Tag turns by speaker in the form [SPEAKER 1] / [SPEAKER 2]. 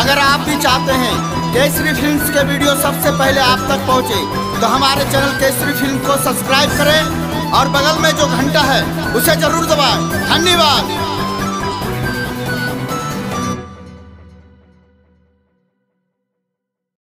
[SPEAKER 1] अगर आप भी चाहते हैं केसरी फिल्म्स के वीडियो सबसे पहले आप तक पहुंचे, तो हमारे चैनल केसरी फिल्म को सब्सक्राइब करें और बगल में जो घंटा है उसे जरूर दबाएं। धन्यवाद।